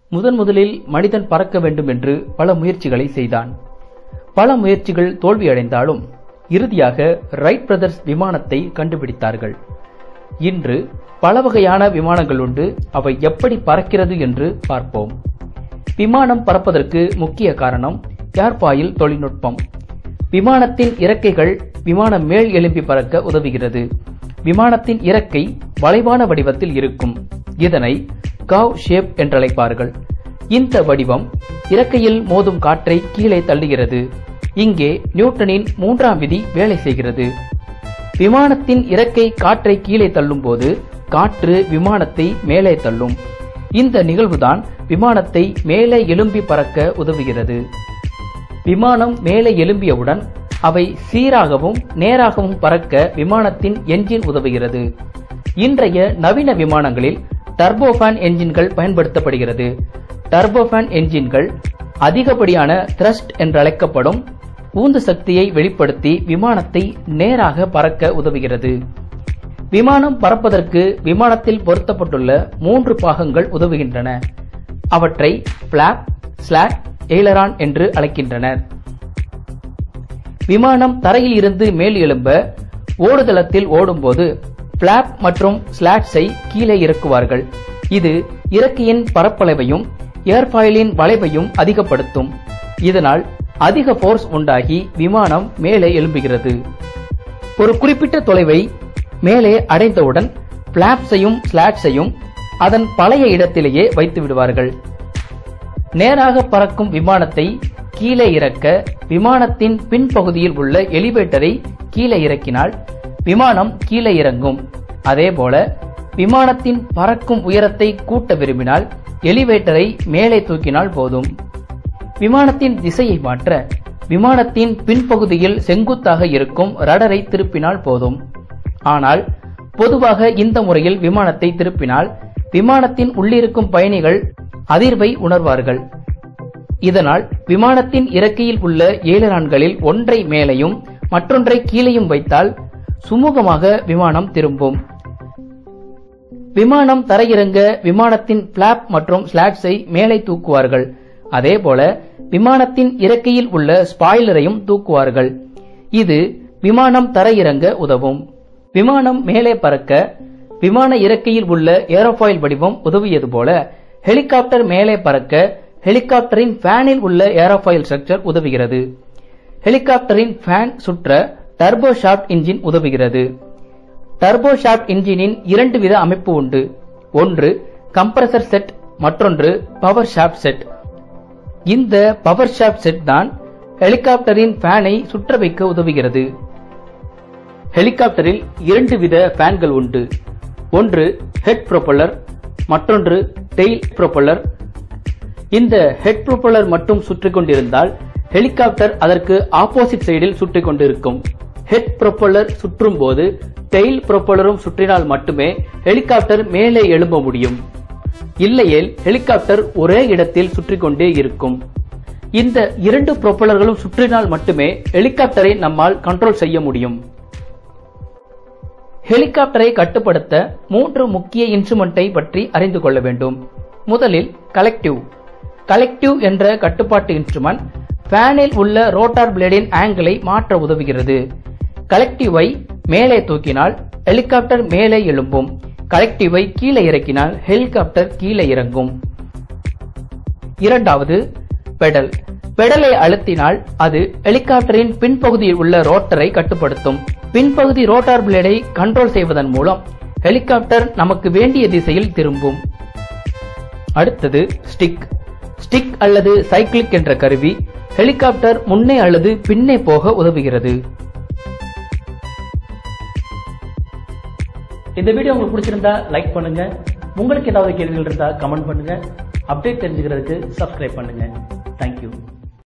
முதலில் மனிதன் பறக்க வேண்டும் என்று பல முயற்சிகளை செய்தான். பல முயற்சிகள் தோல்வியடைந்தாலும் இறுதியாக ரைட் பிரதர்ஸ் விமானத்தை கண்டுபிடித்தார்கள். இன்று பல வகையான விமானங்கள் உண்டு. அவை எப்படி பறக்கிறது என்று பார்ப்போம். விமானம் பறப்பதற்கு முக்கிய காரணம் ஏர்பாயில் தொழில்நுட்பம். விமானத்தின் இறக்கைகள் விமானம் மேல் எழும்பி பறக்க உதவுகிறது. விமானத்தின் இறக்கை வளைவான வடிவத்தில் இருக்கும். இதனை கர்வ் ஷேப் என்றழைப்பார்கள். இந்த வடிவம் இறக்கையில் மோதும் காற்றை கீழே தள்ளுகிறது. இங்கே நியூட்டனின் 3ஆம் விதி வேலை செய்கிறது. விமானத்தின் இறக்கை காற்றை கீழே தள்ளும் போது காற்று விமானத்தை மேலே தள்ளும். இந்த நிகழ்வுதான் விமானத்தை மேலே எழும்பி பறக்க உதவுகிறது. விமானம் மேலே எழும்பியவுடன் அவை சீராகவும் நேராகவும் பறக்க விமானத்தின் என்ஜின் உதவுகிறது. இன்றைய நவீன விமானங்களில் டர்போஃபான் என்ஜின்கள் பயன்படுத்தப்படுகிறது. டர்போஃபான் என்ஜின்கள் அதிகப்படியான த்ரஸ்ட் என்றழைக்கப்படும் உந்து சக்தியை வெளிப்படுத்தி விமானத்தை நேராக பறக்க உதவுகிறது. விமானம் பறப்பதற்கு விமானத்தில் பொருத்தப்பட்டுள்ள 3 பாகங்கள் உதவுகின்றன. அவற்றை பிளாப், ஸ்லாட், எய்லரான் என்று அழைக்கின்றனர். விமானம் தரையில் இருந்து மேல் எழும்ப ஓடுதளத்தில் ஓடும்போது பிளாப் மற்றும் ஸ்லாட்ஸை கீழே இறக்குவார்கள். இது இறக்கையின் பரப்பளவையும் ஏர்பாயிலின் வளைவையும் அதிகப்படுத்தும். இதனால் அதிக போர்ஸ் உண்டாகி விமானம் மேலே எழும்புகிறது. ஒரு குறிப்பிட்ட தொலைவை மேலே அடைந்தவுடன் பிளாப்ஸையும் ஸ்லாட்ஸையும் அதன் பழைய இடத்திலேயே வைத்து விடுவார்கள். நேராக பறக்கும் விமானத்தை கீழே இறக்க விமானத்தின் பின்பகுதியில் உள்ள எலிவேட்டரை கீழே இறக்கினால் விமானம் கீழே இறங்கும். அதேபோல விமானத்தின் பறக்கும் உயரத்தை கூட்ட விரும்பினால் எலிவேட்டரை மேலே தூக்கினால் போதும். விமானத்தின் திசையை மாற்ற விமானத்தின் பின்பகுதியில் செங்குத்தாக இருக்கும் ரடரை திருப்பினால் போதும். ஆனால் பொதுவாக இந்த முறையில் விமானத்தை திருப்பினால் விமானத்தின் உள்ளிருக்கும் பயணிகள் அதிர்வை உணர்வார்கள். இதனால் விமானத்தின் இறக்கையில் உள்ள ஏலரான்களில் ஒன்றை மேலையும் மற்றொன்றை கீழையும் வைத்தால் சுமூகமாக விமானம் திரும்பும். விமானம் தரையிறங்க விமானத்தின் பிளாப் மற்றும் ஸ்லாட்ஸை மேலே தூக்குவார்கள். அதேபோல விமானத்தின் இறக்கையில் உள்ள ஸ்பாய்லரையும் தூக்குவார்கள். இது விமானம் தரையிறங்க உதவும். விமானம் மேலே பறக்க விமான இறக்கையில் உள்ள ஏரோஃபாயில் வடிவம் உதவியது போல ஹெலிகாப்டர் மேலே பறக்க ஹெலிகாப்டரின் ஃபேனில் உள்ள ஏரோஃபாயில் ஸ்ட்ரக்சர் உதவுகிறது. ஹெலிகாப்டரின் ஃபேன் சுற்ற டர்போ ஷாஃப்ட் இன்ஜின் உதவுகிறது. டர்போ ஷாஃப்ட் இன்ஜினின் 2 வித அமைப்பு உண்டு. ஒன்று கம்ப்ரசர் செட், மற்றொன்று பவர் ஷாஃப்ட் செட். இந்த பவர் ஷாஃப்ட் செட் தான் ஹெலிகாப்டரின் ஃபேனை சுற்ற வைக்க உதவுகிறது. ஹெலிகாப்டரில் 2 வித ஃபேன்கள் உண்டு. ஒன்று ஹெட் ப்ரொப்பல்லர், மற்றொன்று டெயில் ப்ரொப்பல்லர். இந்த ஹெட் ப்ரொப்பல்லர் மட்டும் சுற்றிக் கொண்டிருந்தால் ஹெலிகாப்டர் அதற்கு ஆப்போசிட் சைடில் சுற்றிக் கொண்டிருக்கும். ஹெட் ப்ரொப்பல்லர் சுற்றும் போது டெயில் ப்ரொப்பல்லரும் சுற்றினால் மட்டுமே ஹெலிகாப்டர் மேலே எழும்ப முடியும். இல்லையேல் ஹெலிகாப்டர் ஒரே இடத்தில் சுற்றிக் கொண்டே இருக்கும். இந்த 2 ப்ரொப்பல்லர்களும் சுற்றினால் மட்டுமே ஹெலிகாப்டரை நம்மால் கண்ட்ரோல் செய்ய முடியும். ஹெலிகாப்டரை கட்டுப்படுத்த 3 முக்கிய இன்ஸ்ட்ருமெண்டை பற்றி அறிந்து கொள்ள வேண்டும். முதலில் கலெக்டிவ். கலெக்டிவ் என்ற கட்டுப்பாட்டு இன்ஸ்ட்ருமெண்ட் ஃபேனில் உள்ள ரோட்டார் பிளேடின் ஆங்கிளை மாற்ற உதவுகிறது. கலெக்டிவை மேலே தூக்கினால் ஹெலிகாப்டர் மேலே எழும்பும். கலெக்டிவை கீழே இறக்கினால் ஹெலிகாப்டர் கீழே இறங்கும். இரண்டாவது பெடல். பெடலை அழுத்தினால் அது ஹெலிகாப்டரின் பின்பகுதியில் உள்ள ரோட்டரை கட்டுப்படுத்தும். பின்பகுதி ரோட்டார் பிளேடை கண்ட்ரோல் செய்வதன் மூலம் ஹெலிகாப்டர் நமக்கு வேண்டிய திசையில் திரும்பும். அடுத்தது ஸ்டிக். ஸ்டிக் அல்லது சைக்கிளிக் என்ற கருவி ஹெலிகாப்டர் முன்னே அல்லது பின்னே போக உதவுகிறது. இந்த வீடியோ உங்களுக்கு பிடிச்சிருந்தா லைக் பண்ணுங்க. உங்களுக்கு ஏதாவது கேள்விகள் இருந்தா கமெண்ட் பண்ணுங்க. அப்டேட் தெரிஞ்சுக்கிறதுக்கு சப்ஸ்கிரைப் பண்ணுங்க. தேங்க்யூ.